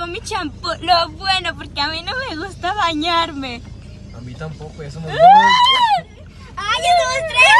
traigo mi champú, lo bueno, porque a mí no me gusta bañarme. A mí tampoco, ya somos dos. ¡Ay, ya somos tres!